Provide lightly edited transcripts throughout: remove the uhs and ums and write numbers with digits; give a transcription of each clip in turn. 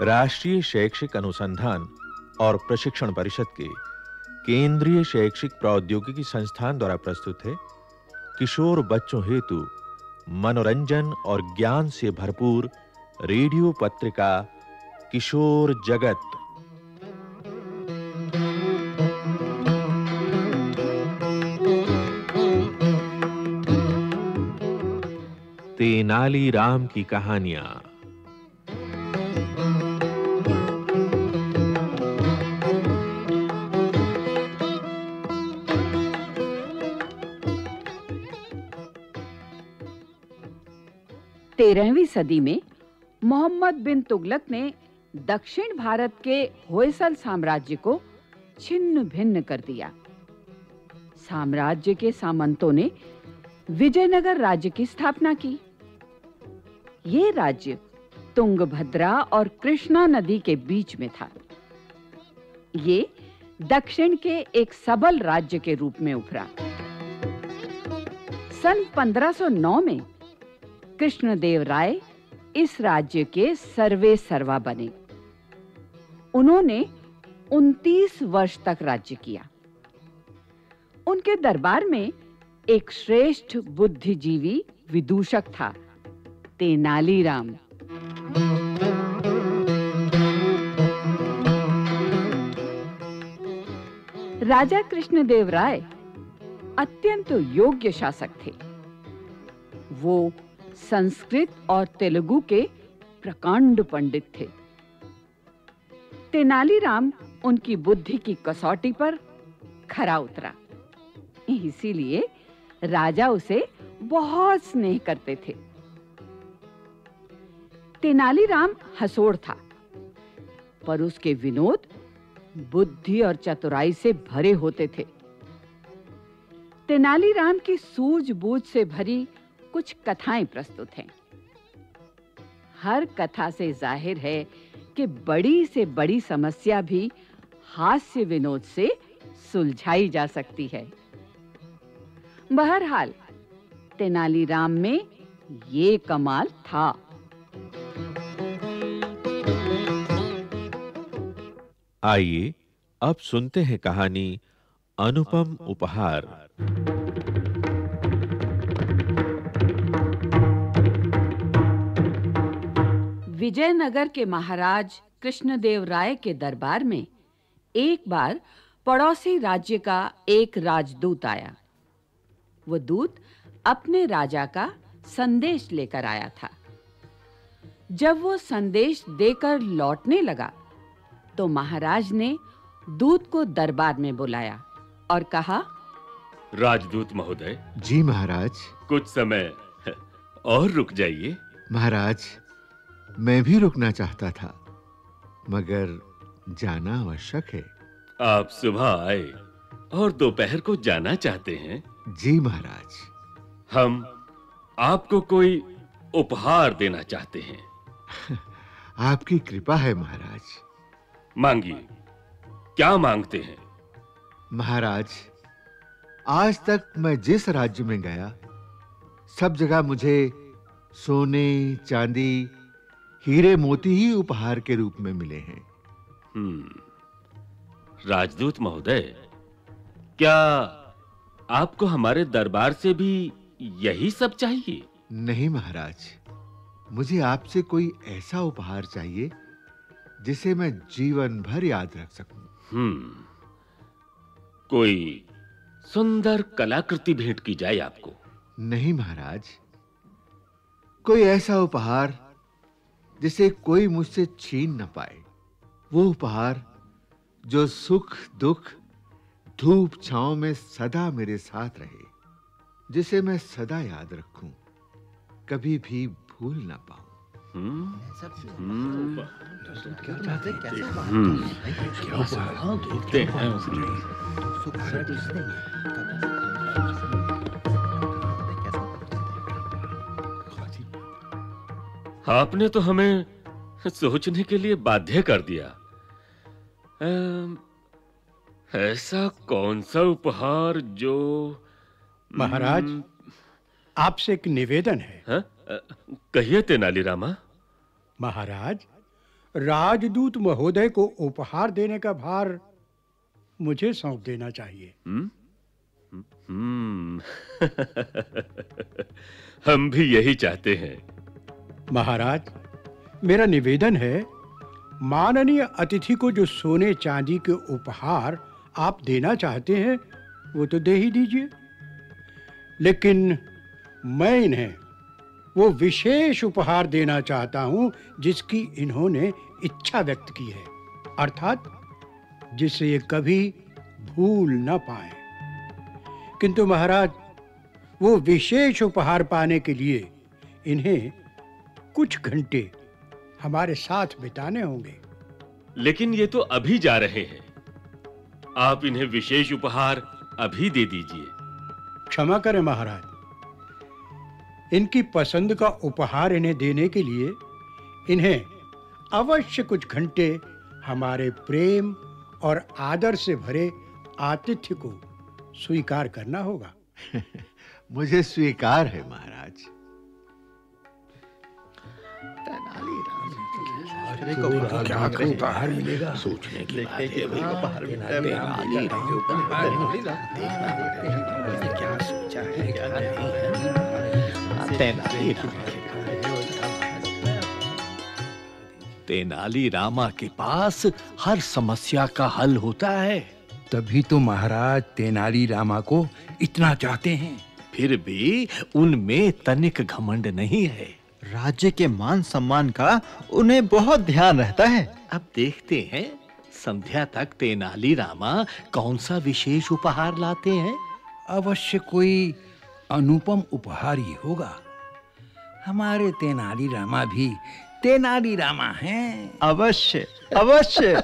राष्ट्रीय शैक्षिक अनुसंधान और प्रशिक्षण परिषद के केंद्रीय शैक्षिक प्रौद्योगिकी संस्थान द्वारा प्रस्तुत है किशोर बच्चों हेतु मनोरंजन और ज्ञान से भरपूर रेडियो पत्रिका किशोर जगत। तेनाली राम की कहानियां। तेरहवीं सदी में मोहम्मद बिन तुगलक ने दक्षिण भारत के होयसल साम्राज्य को छिन्न भिन्न कर दिया। साम्राज्य के सामंतों ने विजयनगर राज्य की स्थापना की। ये राज्य तुंगभद्रा और कृष्णा नदी के बीच में था। ये दक्षिण के एक सबल राज्य के रूप में उभरा। सन 1509 में कृष्णदेव राय इस राज्य के सर्वे सर्वा बने। उन्होंने 29 वर्ष तक राज्य किया। उनके दरबार में एक श्रेष्ठ बुद्धिजीवी विदूषक था, तेनालीराम। राजा कृष्णदेव राय अत्यंत योग्य शासक थे। वो संस्कृत और तेलुगु के प्रकांड पंडित थे। तेनालीराम उनकी बुद्धि की कसौटी पर खरा उतरा। इसीलिए राजा उसे बहुत स्नेह करते थे। तेनालीराम हंसोड़ था, पर उसके विनोद बुद्धि और चतुराई से भरे होते थे। तेनालीराम की सूझबूझ से भरी कुछ कथाएं प्रस्तुत हैं। हर कथा से जाहिर है कि बड़ी से बड़ी समस्या भी हास्य विनोद से सुलझाई जा सकती है। बहरहाल तेनालीराम में ये कमाल था। आइए अब सुनते हैं कहानी अनुपम उपहार। विजयनगर के महाराज कृष्णदेव राय के दरबार में एक बार पड़ोसी राज्य का एक राजदूत आया। वो दूत अपने राजा का संदेश लेकर आया था। जब वो संदेश देकर लौटने लगा तो महाराज ने दूत को दरबार में बुलाया और कहा, राजदूत महोदय। जी महाराज। कुछ समय और रुक जाइए। महाराज, मैं भी रुकना चाहता था, मगर जाना आवश्यक है। आप सुबह आए और दोपहर को जाना चाहते हैं? जी महाराज। हम आपको कोई उपहार देना चाहते हैं। आपकी कृपा है महाराज। मांगिए, क्या मांगते हैं? महाराज, आज तक मैं जिस राज्य में गया, सब जगह मुझे सोने, चांदी, हीरे मोती ही उपहार के रूप में मिले हैं। राजदूत महोदय, क्या आपको हमारे दरबार से भी यही सब चाहिए? नहीं महाराज, मुझे आपसे कोई ऐसा उपहार चाहिए जिसे मैं जीवन भर याद रख सकूं। कोई सुंदर कलाकृति भेंट की जाए आपको। नहीं महाराज, कोई ऐसा उपहार जिसे कोई मुझसे छीन न पाए। वो उपहार जो सुख दुख, धूप छांव में सदा मेरे साथ रहे, जिसे मैं सदा याद रखूं, कभी भी भूल ना पाऊं। क्या चाहते हैं? आपने तो हमें सोचने के लिए बाध्य कर दिया। ऐसा कौन सा उपहार जो... महाराज, आपसे एक निवेदन है। कहिए तेनालीरामा। महाराज, राजदूत महोदय को उपहार देने का भार मुझे सौंप देना चाहिए। हम भी यही चाहते हैं। महाराज, मेरा निवेदन है, माननीय अतिथि को जो सोने चांदी के उपहार आप देना चाहते हैं वो तो दे ही दीजिए, लेकिन मैं इन्हें वो विशेष उपहार देना चाहता हूं जिसकी इन्होंने इच्छा व्यक्त की है, अर्थात जिसे ये कभी भूल न पाए। किंतु महाराज, वो विशेष उपहार पाने के लिए इन्हें कुछ घंटे हमारे साथ बिताने होंगे। लेकिन ये तो अभी जा रहे हैं, आप इन्हें विशेष उपहार अभी दे दीजिए। क्षमा करें महाराज, इनकी पसंद का उपहार इन्हें देने के लिए इन्हें अवश्य कुछ घंटे हमारे प्रेम और आदर से भरे आतिथ्य को स्वीकार करना होगा। मुझे स्वीकार है महाराज। क्या उपहार मिलेगा सोचने की बात है। क्या सोचा है, क्या तेनाली रामा के पास हर समस्या का हल होता है। तभी तो महाराज तेनाली रामा को इतना चाहते हैं। फिर भी उनमें तनिक घमंड नहीं है। राज्य के मान सम्मान का उन्हें बहुत ध्यान रहता है। अब देखते हैं संध्या तक तेनाली रामा कौन सा विशेष उपहार लाते हैं। अवश्य कोई अनुपम उपहार ही होगा। हमारे तेनाली रामा भी तेनाली रामा हैं। अवश्य अवश्य।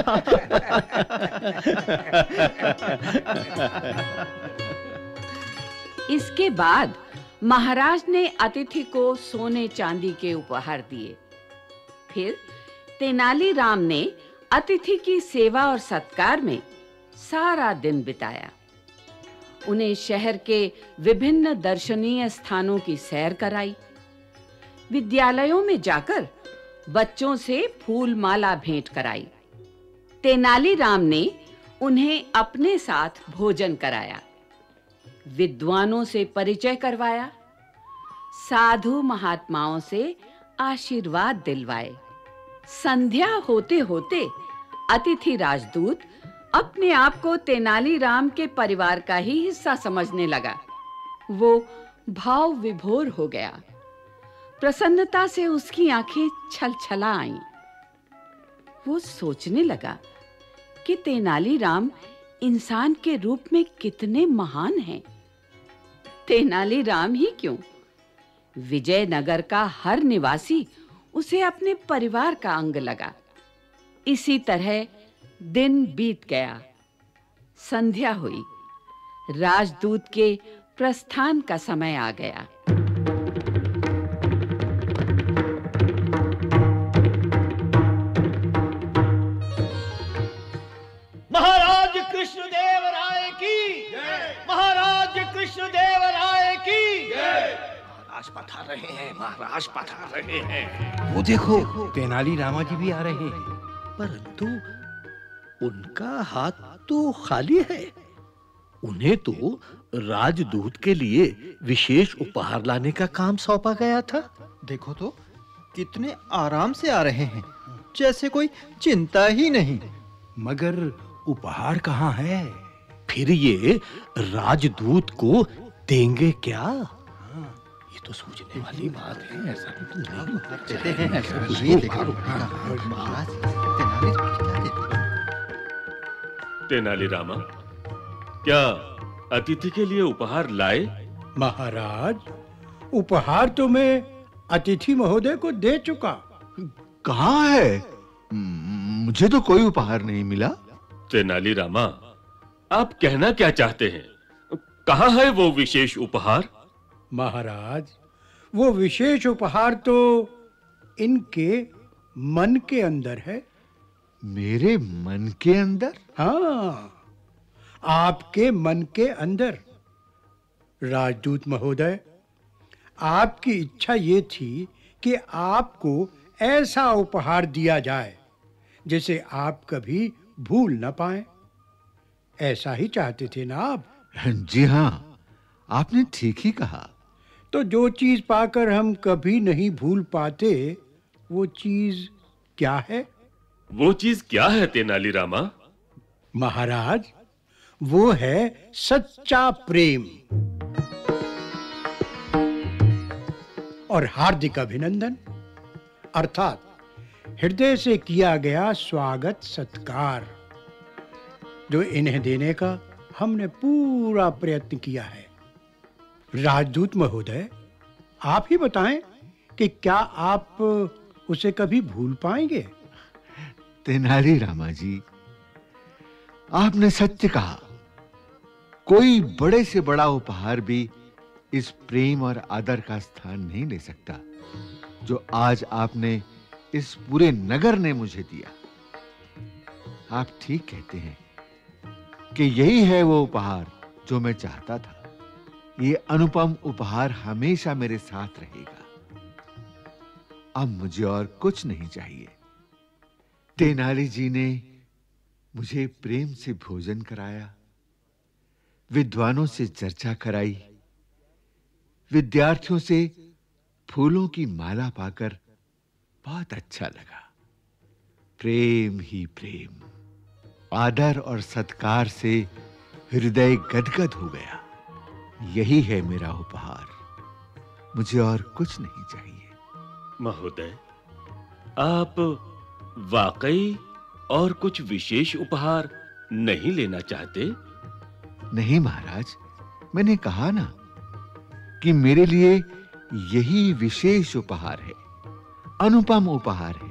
इसके बाद महाराज ने अतिथि को सोने चांदी के उपहार दिए। फिर तेनालीराम ने अतिथि की सेवा और सत्कार में सारा दिन बिताया। उन्हें शहर के विभिन्न दर्शनीय स्थानों की सैर कराई। विद्यालयों में जाकर बच्चों से फूल माला भेंट कराई। तेनालीराम ने उन्हें अपने साथ भोजन कराया, विद्वानों से परिचय करवाया, साधु महात्माओं से आशीर्वाद दिलवाए। संध्या होते होते अतिथि राजदूत अपने आप को तेनालीराम के परिवार का ही हिस्सा समझने लगा। वो भाव विभोर हो गया। प्रसन्नता से उसकी आंखें छलछला आईं। वो सोचने लगा कि तेनालीराम इंसान के रूप में कितने महान हैं। तेनालीराम ही क्यों, विजयनगर का हर निवासी उसे अपने परिवार का अंग लगा। इसी तरह दिन बीत गया। संध्या हुई। राजदूत के प्रस्थान का समय आ गया। महाराज कृष्णदेव राय की जय। महाराज कृष्णदेव राय की जय। महाराज पधार रहे हैं, महाराज पधार रहे हैं। वो देखो तेनाली रामा जी भी आ रहे हैं। परंतु उनका हाथ तो खाली है। उन्हें तो राजदूत के लिए विशेष उपहार लाने का काम सौंपा गया था। देखो तो कितने आराम से आ रहे हैं, जैसे कोई चिंता ही नहीं। मगर उपहार कहाँ है? फिर ये राजदूत को देंगे क्या? ये तो सोचने वाली बात है। ऐसा तेनालीरामा, क्या अतिथि के लिए उपहार लाए? महाराज, उपहार तो मैं अतिथि महोदय को दे चुका। कहाँ है? मुझे तो कोई उपहार नहीं मिला। तेनालीरामा, आप कहना क्या चाहते हैं? कहाँ है वो विशेष उपहार? महाराज, वो विशेष उपहार तो इनके मन के अंदर है। मेरे मन के अंदर? हाँ, आपके मन के अंदर। राजदूत महोदय, आपकी इच्छा ये थी कि आपको ऐसा उपहार दिया जाए जिसे आप कभी भूल न पाएं। ऐसा ही चाहते थे ना आप? जी हां, आपने ठीक ही कहा। तो जो चीज पाकर हम कभी नहीं भूल पाते, वो चीज क्या है? वो चीज क्या है तेनालीरामा? महाराज, वो है सच्चा प्रेम। और हार्दिक अभिनंदन, अर्थात हृदय से किया गया स्वागत सत्कार, जो इन्हें देने का हमने पूरा प्रयत्न किया है। राजदूत महोदय, आप ही बताएं कि क्या आप उसे कभी भूल पाएंगे? तेनालीरामा जी, आपने सत्य कहा। कोई बड़े से बड़ा उपहार भी इस प्रेम और आदर का स्थान नहीं ले सकता जो आज आपने इस पूरे नगर ने मुझे दिया। आप ठीक कहते हैं कि यही है वो उपहार जो मैं चाहता था। ये अनुपम उपहार हमेशा मेरे साथ रहेगा। अब मुझे और कुछ नहीं चाहिए। तेनाली जी ने मुझे प्रेम से भोजन कराया, विद्वानों से चर्चा कराई, विद्यार्थियों से फूलों की माला पाकर बहुत अच्छा लगा। प्रेम ही प्रेम, आदर और सत्कार से हृदय गदगद हो गया। यही है मेरा उपहार, मुझे और कुछ नहीं चाहिए। महोदय, आप वाकई और कुछ विशेष उपहार नहीं लेना चाहते? नहीं महाराज, मैंने कहा ना कि मेरे लिए यही विशेष उपहार है, अनुपम उपहार है।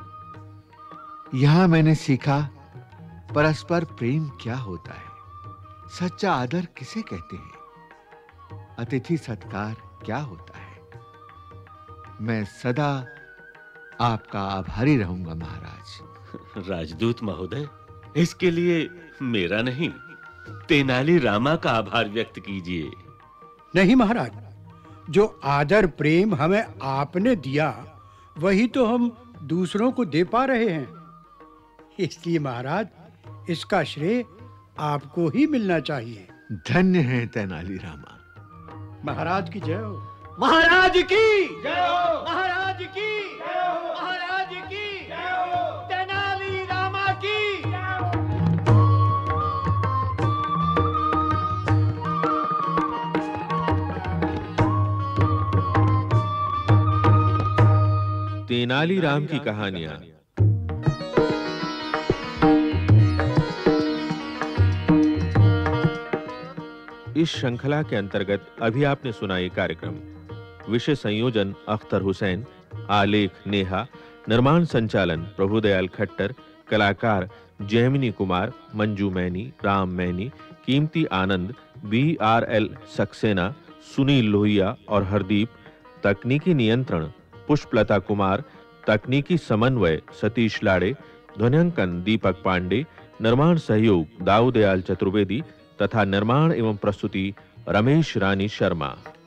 यहां मैंने सीखा परस्पर प्रेम क्या होता है, सच्चा आदर किसे कहते हैं, अतिथि सत्कार क्या होता है। मैं सदा आपका आभारी रहूंगा महाराज। राजदूत महोदय, इसके लिए मेरा नहीं, तेनालीरामा का आभार व्यक्त कीजिए। नहीं महाराज, जो आदर प्रेम हमें आपने दिया, वही तो हम दूसरों को दे पा रहे हैं। इसलिए महाराज, इसका श्रेय आपको ही मिलना चाहिए। धन्य है तेनालीरामा। महाराज की जय हो। महाराज की जय हो। महाराज की जय हो। महाराज की जय हो। तेनालीरामा की। तेनालीराम की कहानियां। इस श्रृंखला के अंतर्गत अभी आपने सुना ये कार्यक्रम। विषय संयोजन अख्तर हुसैन, आलेख नेहा, निर्माण संचालन प्रभुदयाल खट्टर, कलाकार जैमिनी कुमार, मंजू मैनी, राम मैनी, कीमती आनंद, BRL सक्सेना, सुनील लोहिया और हरदीप। तकनीकी नियंत्रण पुष्पलता कुमार, तकनीकी समन्वय सतीश लाड़े, ध्वन्यांकन दीपक पांडे, निर्माण सहयोग दाऊदयाल चतुर्वेदी तथा निर्माण एवं प्रस्तुति रमेश रानी शर्मा।